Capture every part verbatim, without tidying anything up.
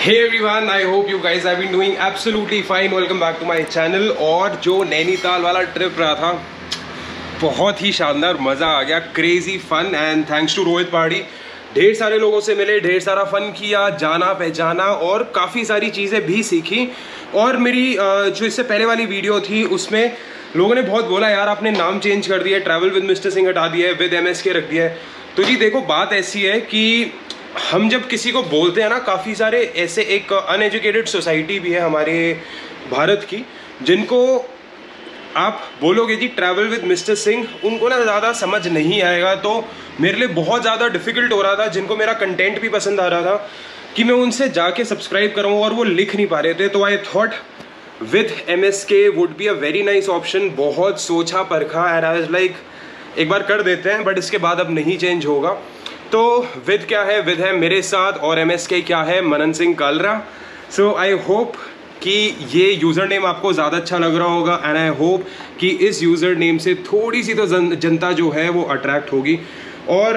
Hey everyone, I hope you guys have been doing absolutely fine. Welcome back to my channel। और जो नैनीताल वाला trip रहा था बहुत ही शानदार, मज़ा आ गया, crazy fun and thanks to Rohit Pahadi. ढेर सारे लोगों से मिले, ढेर सारा फन किया, जाना पहचाना और काफ़ी सारी चीज़ें भी सीखी। और मेरी जो इससे पहले वाली वीडियो थी उसमें लोगों ने बहुत बोला यार आपने नाम चेंज कर दिया है, ट्रैवल विद मिस्टर सिंह हटा दिया है, विद एम एस के रख दिया है। तो जी देखो बात ऐसी है कि हम जब किसी को बोलते हैं ना, काफ़ी सारे ऐसे एक अनएजुकेटेड सोसाइटी भी है हमारे भारत की, जिनको आप बोलोगे G travel with mister Singh, उनको ना ज़्यादा समझ नहीं आएगा। तो मेरे लिए बहुत ज़्यादा डिफ़िकल्ट हो रहा था, जिनको मेरा कंटेंट भी पसंद आ रहा था, कि मैं उनसे जाके सब्सक्राइब करूँ और वो लिख नहीं पा रहे थे। तो I thought with M S K would be a very nice option. बहुत सोचा परखा एंड आई वाज लाइक एक बार कर देते हैं, बट इसके बाद अब नहीं चेंज होगा। तो विद क्या है, विद है मेरे साथ, और एम एस के क्या है, Manan Singh Kalra. So I hope कि ये यूज़र नेम आपको ज़्यादा अच्छा लग रहा होगा एंड आई होप कि इस यूज़र नेम से थोड़ी सी तो जनता जो है वो अट्रैक्ट होगी। और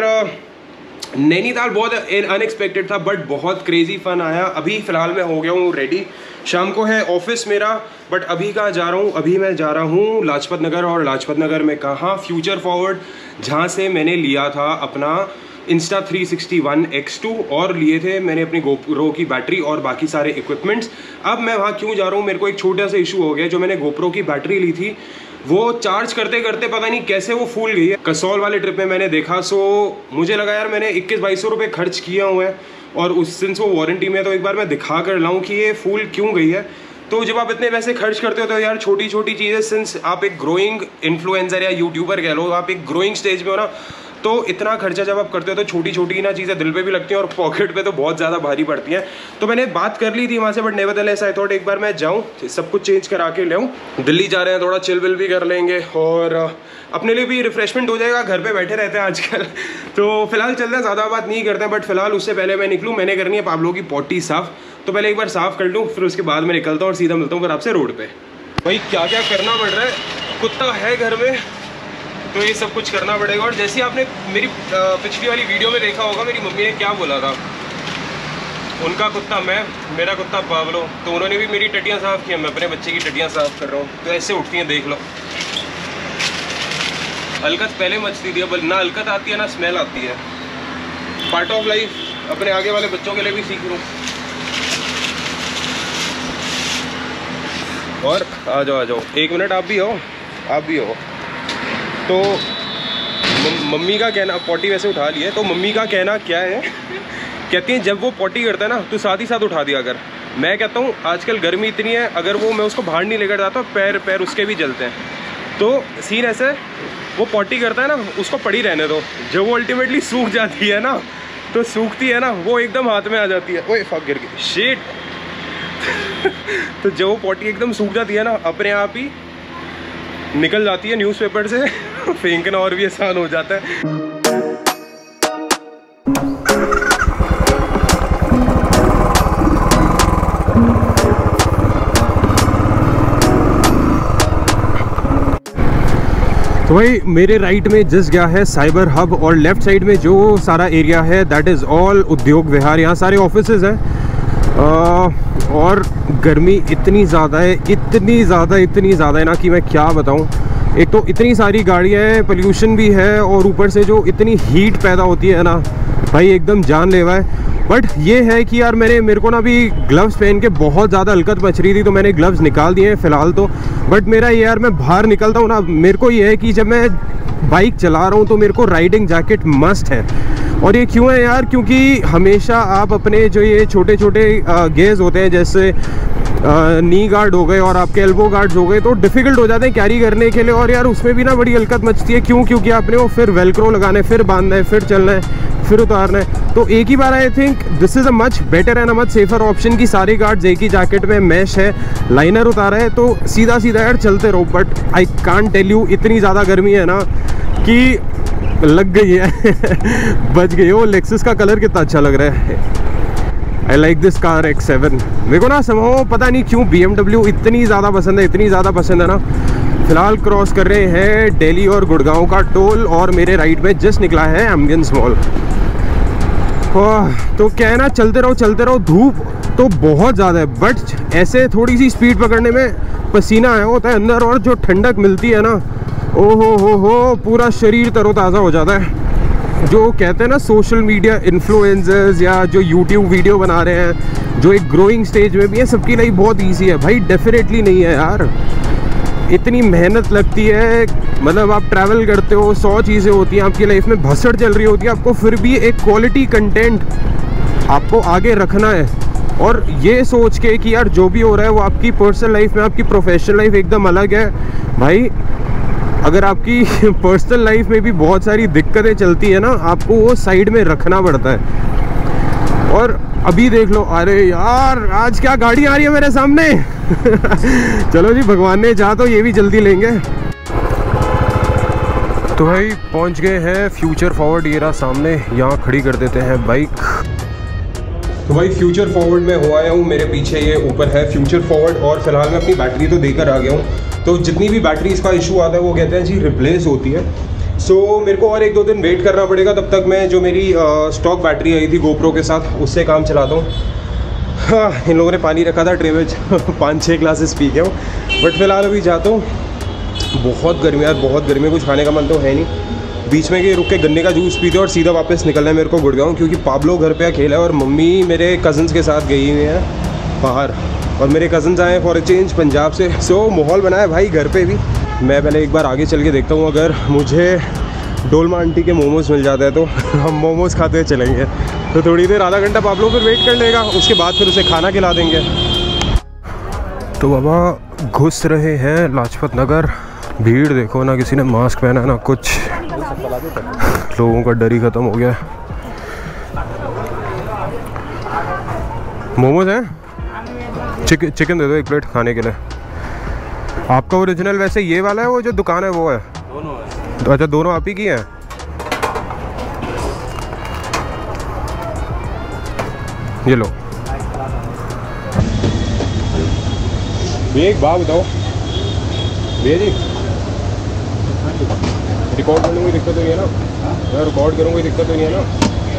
नैनीताल बहुत अनएक्सपेक्टेड था बट बहुत क्रेजी फन आया। अभी फ़िलहाल मैं हो गया हूँ रेडी, शाम को है ऑफिस मेरा, बट अभी कहाँ जा रहा हूँ, अभी मैं जा रहा हूँ लाजपत नगर। और लाजपत नगर में कहाँ, फ्यूचर फॉरवर्ड, जहाँ से मैंने लिया था अपना Insta three sixty one X two और लिए थे मैंने अपनी गोप्रो की बैटरी और बाकी सारे इक्विपमेंट्स। अब मैं वहाँ क्यों जा रहा हूँ, मेरे को एक छोटा सा इशू हो गया। जो मैंने गोप्रो की बैटरी ली थी वो चार्ज करते करते पता नहीं कैसे वो फूल गई है। कसौल वाले ट्रिप में मैंने देखा, सो मुझे लगा यार मैंने इक्कीस बाईस सौ रुपये खर्च किया हुआ है और उस सिंस वो वारंटी में, तो एक बार मैं दिखा कर लाऊं कि ये फूल क्यों गई है। तो जब आप इतने पैसे खर्च करते हो तो यार छोटी छोटी चीज़ें, सिंस आप एक ग्रोइंग इन्फ्लुएंसर या यूट्यूबर कह लो, आप एक ग्रोइंग स्टेज में हो ना, तो इतना खर्चा जब आप करते हो तो छोटी छोटी ना चीज़ें दिल पे भी लगती हैं और पॉकेट पे तो बहुत ज़्यादा भारी पड़ती हैं। तो मैंने बात कर ली थी वहाँ से, बट नेवरदलेस आई थॉट एक बार मैं जाऊँ, सब कुछ चेंज करा के ले। दिल्ली जा रहे हैं, थोड़ा चिल विल भी कर लेंगे और अपने लिए भी रिफ्रेशमेंट हो जाएगा। घर पे बैठे रहते हैं आजकल, तो फिलहाल चलते हैं, ज़्यादा बात नहीं करते हैं। बट फिलहाल उससे पहले मैं निकलूँ, मैंने करनी है पाब्लो की पॉटी साफ़, तो पहले एक बार साफ़ कर लूँ, फिर उसके बाद मैं निकलता हूँ और सीधा मिलता हूँ फिर आपसे रोड पर। भाई क्या क्या करना पड़ रहा है, कुत्ता है घर में तो ये सब कुछ करना पड़ेगा। और जैसे आपने मेरी पिछली वाली वीडियो में देखा होगा, मेरी मम्मी ने क्या बोला था, उनका कुत्ता मैं, मेरा कुत्ता पाब्लो, तो उन्होंने भी मेरी टट्टियाँ साफ़ किया, मैं अपने बच्चे की टट्टियाँ साफ़ कर रहा हूँ। तो ऐसे उठती हैं, देख लो। हलकत पहले मचती थी, अब ना हलकत आती है ना स्मेल आती है। पार्ट ऑफ लाइफ, अपने आगे वाले बच्चों के लिए भी सीख लूँ। और आ जाओ आ जाओ, एक मिनट, आप भी हो, आप भी हो। तो मम्मी का कहना, पॉटी वैसे उठा ली है, तो मम्मी का कहना क्या है, कहती हैं जब वो पॉटी करता है ना तो साथ ही साथ उठा दिया कर। मैं कहता हूँ आजकल गर्मी इतनी है, अगर वो मैं उसको बाहर नहीं लेकर जाता पैर पैर उसके भी जलते हैं। तो सीन ऐसे, वो पॉटी करता है ना, उसको पड़ी रहने दो। जब वो अल्टीमेटली सूख जाती है ना, तो सूखती है ना, वो एकदम हाथ में आ जाती है। ओए फक, गिर गई, शिट। तो जब वो पॉटी एकदम सूख जाती है ना, अपने आप ही निकल जाती है न्यूज़पेपर से, फेंकना और भी आसान हो जाता है। तो भाई मेरे राइट में जस्ट गया है साइबर हब, और लेफ्ट साइड में जो सारा एरिया है दैट इज़ ऑल उद्योग विहार। यहाँ सारे ऑफिसेज हैं और गर्मी इतनी ज़्यादा है, इतनी ज़्यादा इतनी ज़्यादा है ना कि मैं क्या बताऊँ। एक तो इतनी सारी गाड़ियाँ हैं, पोल्यूशन भी है, और ऊपर से जो इतनी हीट पैदा होती है ना भाई, एकदम जानलेवा है। बट ये है कि यार मैंने मेरे को ना भी ग्लव्स पहन के बहुत ज़्यादा हलकत मच रही थी, तो मैंने ग्लव्स निकाल दिए हैं फ़िलहाल तो। बट मेरा ये यार, मैं बाहर निकलता हूँ ना, मेरे को ये है कि जब मैं बाइक चला रहा हूँ तो मेरे को राइडिंग जैकेट मस्ट है। और ये क्यों है यार, क्योंकि हमेशा आप अपने जो ये छोटे छोटे गेज होते हैं, जैसे नी गार्ड हो गए और आपके एल्बो गार्ड्स हो गए, तो डिफ़िकल्ट हो जाते हैं कैरी करने के लिए। और यार उसमें भी ना बड़ी हलकत मचती है। क्यों? क्योंकि आपने वो फिर वेलक्रो लगाना है, फिर बांधना है, फिर चलना है, फिर उतारना है। तो एक ही बार I think this is a much better and a much safer option कि सारे गार्ड्स एक ही जैकेट में, मैश है, लाइनर उतारा है, तो सीधा सीधा यार चलते रहो। But I can't tell you, इतनी ज़्यादा गर्मी है ना कि लग गई है। बच गई। वो लेक्सस का कलर कितना अच्छा लग रहा है। I like this car X seven. मेरे को ना समझो पता नहीं क्यों बी एम डब्ल्यू इतनी ज़्यादा पसंद है, इतनी ज़्यादा पसंद है ना। फिलहाल क्रॉस कर रहे हैं दिल्ली और गुड़गांव का टोल, और मेरे राइट में जस्ट निकला है एम्बियंस मॉल। तो क्या है ना, चलते रहो चलते रहो। धूप तो बहुत ज़्यादा है, बट ऐसे थोड़ी सी स्पीड पकड़ने में पसीना आया होता है अंदर, और जो ठंडक मिलती है ना, ओ हो हो हो पूरा शरीर तरोताज़ा हो जाता है। जो कहते हैं ना सोशल मीडिया इन्फ्लुएंसर्स या जो यूट्यूब वीडियो बना रहे हैं, जो एक ग्रोइंग स्टेज में भी है, सबकी लाइफ बहुत ईजी है भाई, डेफिनेटली नहीं है यार। इतनी मेहनत लगती है, मतलब आप ट्रैवल करते हो, सौ चीज़ें होती हैं आपकी लाइफ में, भसड़ चल रही होती है, आपको फिर भी एक क्वालिटी कंटेंट आपको आगे रखना है। और ये सोच के कि यार जो भी हो रहा है वो आपकी पर्सनल लाइफ में, आपकी प्रोफेशनल लाइफ एकदम अलग है भाई। अगर आपकी पर्सनल लाइफ में भी बहुत सारी दिक्कतें चलती है ना, आपको वो साइड में रखना पड़ता है। और अभी देख लो, अरे यार आज क्या गाड़ी आ रही है मेरे सामने। चलो जी, भगवान ने चाहा तो ये भी जल्दी लेंगे। तो भाई पहुंच गए हैं फ्यूचर फॉरवर्ड, ये रहा सामने, यहाँ खड़ी कर देते हैं बाइक। तो भाई फ्यूचर फॉरवर्ड में हो आया हूँ, मेरे पीछे ये ऊपर है फ्यूचर फॉरवर्ड, और फिलहाल मैं अपनी बैटरी तो देकर आ गया हूँ। तो जितनी भी बैटरी इसका इशू आता है वो कहते हैं जी रिप्लेस होती है। सो so, मेरे को और एक दो दिन वेट करना पड़ेगा, तब तक मैं जो मेरी स्टॉक बैटरी आई थी गोप्रो के साथ उससे काम चलाता हूँ। हाँ, इन लोगों ने पानी रखा था ट्रे में, पाँच छः ग्लासेस पी के हूँ, बट फिलहाल अभी जाता हूँ। बहुत गर्मी यार, बहुत गर्मी, कुछ खाने का मन तो है नहीं। बीच में कि रुक के गन्ने का जूस पीते और सीधा वापस निकलना है मेरे को गुड़गांव, क्योंकि पाब्लो घर पे अकेला है और मम्मी मेरे कज़न्स के साथ गई हुई हैं बाहर, और मेरे कज़न्स आए फॉर अ चेंज पंजाब से। सो so, माहौल बना है भाई घर पे भी। मैं पहले एक बार आगे चल के देखता हूँ, अगर मुझे डोलमा आंटी के मोमोज़ मिल जाता है तो हम मोमोज़ खाते चलेंगे। तो थोड़ी देर, आधा घंटा पाब्लो फिर वेट कर लेगा, उसके बाद फिर उसे खाना खिला देंगे। तो बाबा घुस रहे हैं लाजपत नगर। भीड़ देखो ना, किसी ने मास्क पहना ना कुछ, लोगों का डर ही ख़त्म हो गया। मोमोज़ हैं, चिकन चिकन दे दो एक प्लेट खाने के लिए। आपका ओरिजिनल वैसे ये वाला है, वो जो दुकान है वो है? दोनों है। तो अच्छा, दोनों आप ही की हैं? ये लो। ये एक बात बताओ भैया जी, रिकॉर्ड करने में दिक्कत नहीं है ना? मैं रिकॉर्ड करूँगा, दिक्कत नहीं है ना?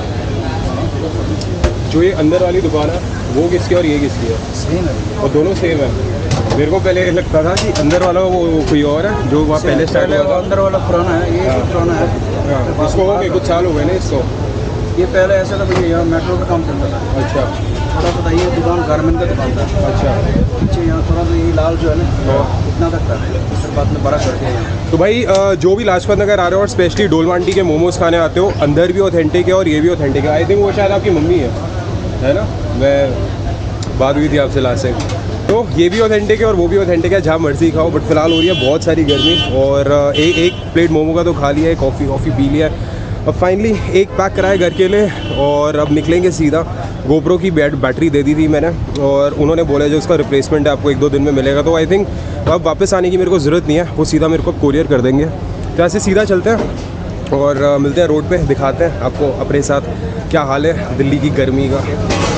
जो ये अंदर वाली दुकान है वो किसकी और ये किसकी है? सेम है, और दोनों सेम है। मेरे को पहले लगता था कि अंदर वाला वो कोई और है, जो वहाँ पहले स्टार्ट हुआ था। अंदर वाला पुराना है, ये हाँ। पुराना है। हाँ, इसको हो गए कुछ साल हो गए ना इसको। ये पहले ऐसा था भैया, यहाँ मेट्रो का काम चलता था। अच्छा, थोड़ा सा ये दुकान गारमेंट का दुकान था। अच्छा, पीछे यहाँ थोड़ा सा ये लाल जो है ना, इतना तक था, फिर बाद में बड़ा कर दिया यहाँ। तो भाई जो भी लाजपत नगर आ रहे हो और स्पेशली डोलमा आंटी के मोमोज़ खाने आते हो, अंदर भी ऑथेंटिक है और ये भी ऑथेंटिक है। आई थिंक वो शायद आपकी मम्मी है, है ना? मैं बात हुई थी आपसे लास्ट टाइम। तो ये भी ऑथेंटिक है और वो भी ऑथेंटिक है, जहाँ मर्जी खाओ। बट फिलहाल हो रही है बहुत सारी गर्मी, और ए, एक प्लेट मोमो का तो खा लिया है, कॉफ़ी वॉफ़ी पी लिया है। अब फाइनली एक पैक कराए घर के लिए, और अब निकलेंगे सीधा। गोप्रो की बैट बैटरी दे दी थी मैंने, और उन्होंने बोला जो उसका रिप्लेसमेंट है आपको एक दो दिन में मिलेगा। तो आई थिंक अब वापस आने की मेरे को ज़रूरत नहीं है, वो सीधा मेरे को कोरियर कर देंगे। तो ऐसे सीधा चलते हैं और मिलते हैं रोड पे, दिखाते हैं आपको अपने साथ क्या हाल है दिल्ली की गर्मी का।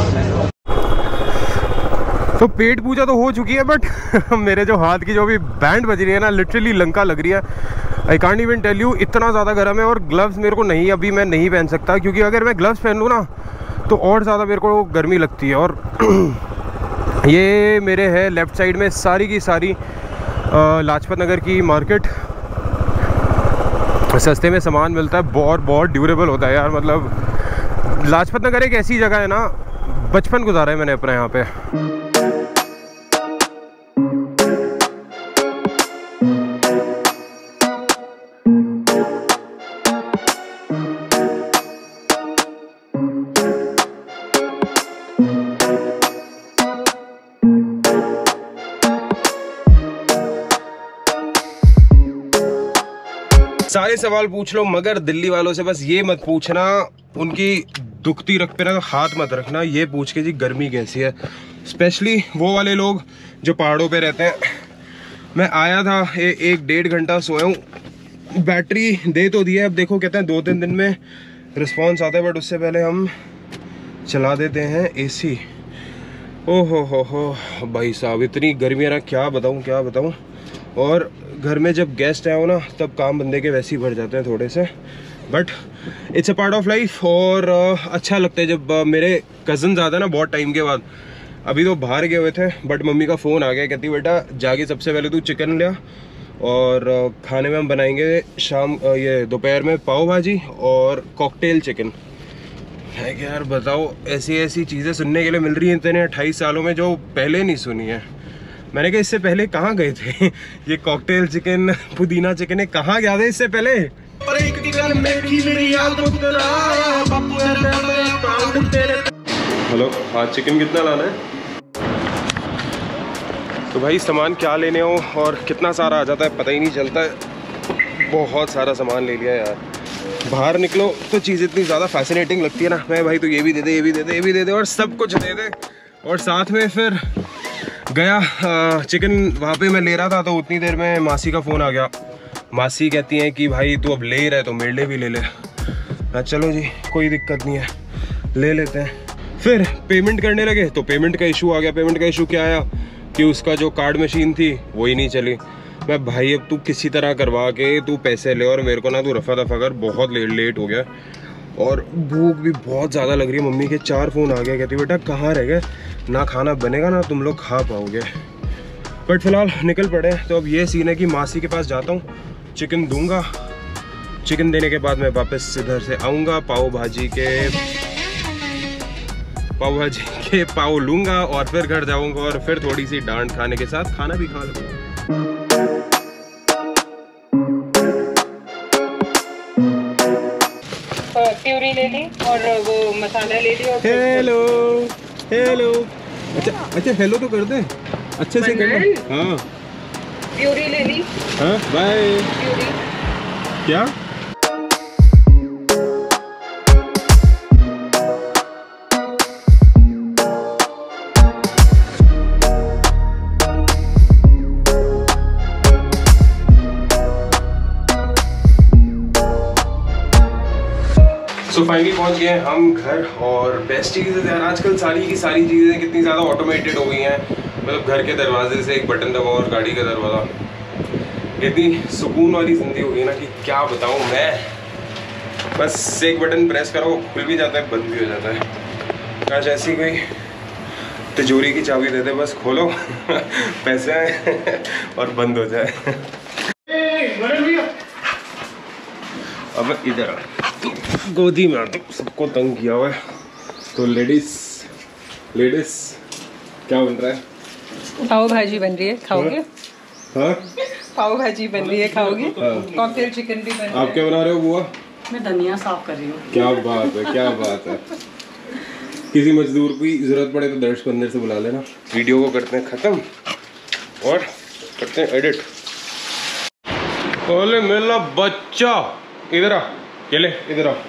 तो पेट पूजा तो हो चुकी है, बट मेरे जो हाथ की जो भी बैंड बज रही है ना, लिटरली लंका लग रही है। I can't even tell you, इतना ज़्यादा गर्म है। और ग्लव्स मेरे को नहीं, अभी मैं नहीं पहन सकता, क्योंकि अगर मैं ग्लव्स पहन लूँ ना तो और ज़्यादा मेरे को गर्मी लगती है। और ये मेरे है लेफ़्ट साइड में सारी की सारी लाजपत नगर की मार्केट। सस्ते में सामान मिलता है, बहुत बहुत ड्यूरेबल होता है यार। मतलब लाजपत नगर एक ऐसी जगह है ना, बचपन गुजारा है मैंने अपने यहाँ पे। सारे सवाल पूछ लो, मगर दिल्ली वालों से बस ये मत पूछना, उनकी दुखती रख पे ना तो हाथ मत रखना। ये पूछ के जी गर्मी कैसी है, स्पेशली वो वाले लोग जो पहाड़ों पे रहते हैं। मैं आया था ए, एक डेढ़ घंटा सोया हूँ, बैटरी दे तो दी है। अब देखो कहते हैं दो तीन दिन में रिस्पॉन्स आता है, बट उससे पहले हम चला देते हैं एसी। ओ हो हो हो भाई साहब, इतनी गर्मी है ना, क्या बताऊँ क्या बताऊँ। और घर में जब गेस्ट आए हो ना, तब काम बंदे के वैसे ही बढ़ जाते हैं थोड़े से, but it's a part of life. और uh, अच्छा लगता है जब uh, मेरे कज़न आते हैं ना बहुत टाइम के बाद, अभी तो बाहर गए हुए थे बट मम्मी का फ़ोन आ गया, कहती बेटा जाके सबसे पहले तू चिकन ले और खाने में हम बनाएंगे शाम ये दोपहर में पाव भाजी और कॉकटेल चिकन। है कि यार बताओ, ऐसी ऐसी चीज़ें सुनने के लिए मिल रही हैं इतने अट्ठाईस सालों में जो पहले नहीं सुनी है। मैंने कहा इससे पहले कहाँ गए थे ये कॉकटेल चिकन पुदीना चिकन कहाँ गया था इससे पहले। हेलो, हाँ चिकन कितना लाना है? तो भाई सामान क्या लेने हो और कितना सारा आ जाता है पता ही नहीं चलता है। बहुत सारा सामान ले लिया यार। बाहर निकलो तो चीज़ इतनी ज़्यादा फैसिनेटिंग लगती है ना, मैं भाई तो ये भी दे दे ये भी दे दे ये भी दे दे और सब कुछ दे दे। और साथ में फिर गया चिकन वहाँ पे मैं ले रहा था तो उतनी देर में मासी का फ़ोन आ गया। मासी कहती हैं कि भाई तू अब ले रहा है तो मेरे लिए भी ले ले। हाँ चलो जी कोई दिक्कत नहीं है, ले लेते हैं। फिर पेमेंट करने लगे तो पेमेंट का इशू आ गया। पेमेंट का इशू क्या आया कि उसका जो कार्ड मशीन थी वो ही नहीं चली। मैं भाई अब तू किसी तरह करवा के तू पैसे ले और मेरे को ना तू रफा दफा कर, बहुत लेट लेट हो गया और भूख भी बहुत ज़्यादा लग रही है। मम्मी के चार फ़ोन आ गए, कहती बेटा कहाँ रह गए, ना खाना बनेगा ना तुम लोग खा पाओगे। बट फिलहाल निकल पड़े। तो अब ये सीन है कि मासी के पास जाता हूँ, चिकन दूंगा, चिकन देने के बाद मैं वापस इधर से आऊँगा, पाव भाजी के पाव भाजी के पाव लूँगा और फिर घर जाऊँगा और फिर थोड़ी सी डांट खाने के साथ खाना भी खा लूँगा। प्यूरी ले ली और वो मसाला ले लिया। हेलो हेलो, अच्छा अच्छा हेलो तो कर दे, अच्छे से कर दे। हाँ प्यूरी ले ली। हाँ बाय। प्यूरी क्या? तो फाइनली पहुंच गए हम घर। और बेस्ट चीज़ है यार आजकल सारी की सारी चीज़ें कितनी ज़्यादा ऑटोमेटेड हो गई हैं। मतलब घर के दरवाजे से एक बटन दबाओ और गाड़ी का दरवाज़ा, इतनी सुकून वाली ज़िंदगी हो गई ना कि क्या बताऊं मैं। बस एक बटन प्रेस करो खुल भी जाता है बंद भी हो जाता है। आज ऐसी कोई तिजोरी की चाबी दे दे बस खोलो पैसे आए और बंद हो जाए। अब इधर गोदी में तो सबको तंग किया हुआ है। तो लेडीज लेडीज क्या बन रहा है? पाव भाजी बन रही है, खाओगे? हाँ पाव भाजी बन रही है, खाओगे? कॉकटेल चिकन भी बन रहा है। आप क्या बना रहे हो बुआ? मैं धनिया साफ कर रही हूँ। क्या बात है, क्या बात है। किसी मजदूर की जरूरत पड़े तो दर्श बंदर से बुला लेना। वीडियो को करते हैं खत्म और करते हैं एडिट। ओले मेरा बच्चा इधर आ, ये ले इधर आ।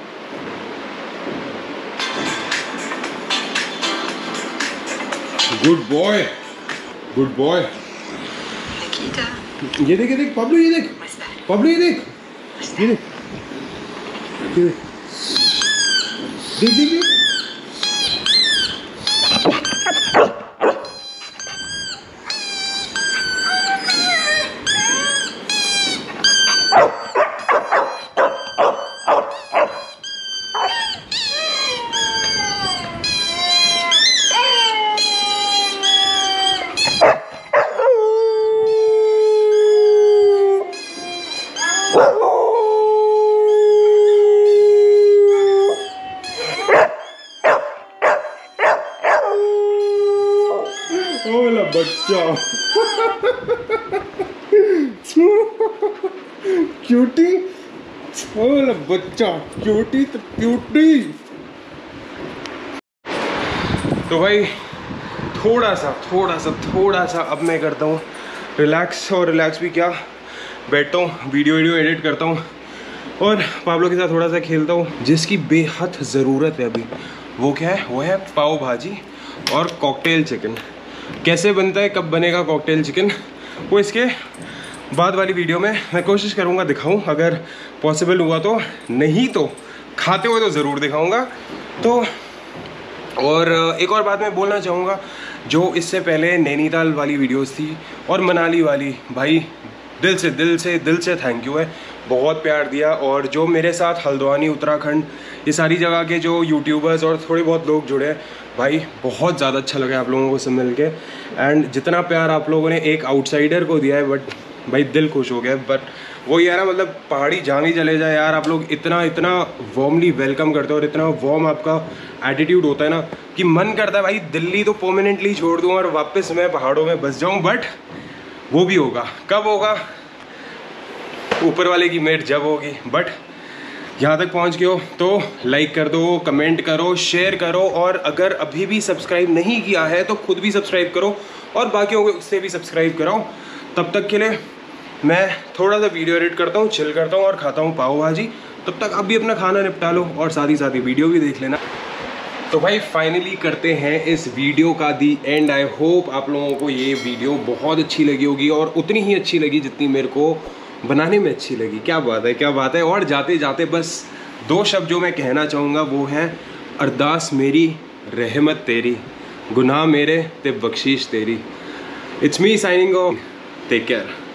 Good boy good boy. ये देख ये देख पब्लू, ये देख पब्लू, ये देख ये देख ये देख देख देख देख। ओला बच्चा क्यूटी, ओला बच्चा क्यूटी तो क्यूटी। तो भाई थोड़ा सा थोड़ा सा थोड़ा सा अब मैं करता हूँ रिलैक्स। और रिलैक्स भी क्या, बैठता हूँ वीडियो वीडियो एडिट करता हूँ और पाब्लो के साथ थोड़ा सा खेलता हूँ। जिसकी बेहद ज़रूरत है अभी वो क्या है, वो है पाव भाजी और कॉकटेल चिकन। कैसे बनता है, कब बनेगा कॉकटेल चिकन, वो इसके बाद वाली वीडियो में मैं कोशिश करूँगा दिखाऊँ, अगर पॉसिबल हुआ तो। नहीं तो खाते हुए तो ज़रूर दिखाऊँगा। तो और एक और बात मैं बोलना चाहूँगा, जो इससे पहले नैनीताल वाली वीडियोस थी और मनाली वाली, भाई दिल से दिल से दिल से थैंक यू है, बहुत प्यार दिया। और जो मेरे साथ हल्द्वानी, उत्तराखंड, ये सारी जगह के जो यूट्यूबर्स और थोड़े बहुत लोग जुड़े हैं, भाई बहुत ज़्यादा अच्छा लगा आप लोगों को सब मिल के, एंड जितना प्यार आप लोगों ने एक आउटसाइडर को दिया है, बट भाई दिल खुश हो गया। बट वो यार मतलब पहाड़ी जहाँ भी चले जाए यार, आप लोग इतना इतना वार्मली वेलकम करते हो और इतना वार्म आपका एटीट्यूड होता है ना कि मन करता है भाई दिल्ली तो परमानेंटली छोड़ दूँ और वापस मैं पहाड़ों में बस जाऊँ। बट वो भी होगा, कब होगा ऊपर वाले की मेहर जब होगी। बट यहाँ तक पहुँच गए हो तो लाइक कर दो, कमेंट करो, शेयर करो, और अगर अभी भी सब्सक्राइब नहीं किया है तो खुद भी सब्सक्राइब करो और बाकियों से भी सब्सक्राइब कराओ। तब तक के लिए मैं थोड़ा सा वीडियो एडिट करता हूँ, चिल करता हूँ और खाता हूँ पाव भाजी। तब तक आप भी अपना खाना निपटा लो और साथ ही साथ ही वीडियो भी देख लेना। तो भाई फाइनली करते हैं इस वीडियो का दी एंड। आई होप आप लोगों को ये वीडियो बहुत अच्छी लगी होगी और उतनी ही अच्छी लगी जितनी मेरे को बनाने में अच्छी लगी। क्या बात है, क्या बात है। और जाते जाते बस दो शब्द जो मैं कहना चाहूँगा वो है, अरदास मेरी रहमत तेरी, गुनाह मेरे ते बख्शीश तेरी। It's me signing off, take care.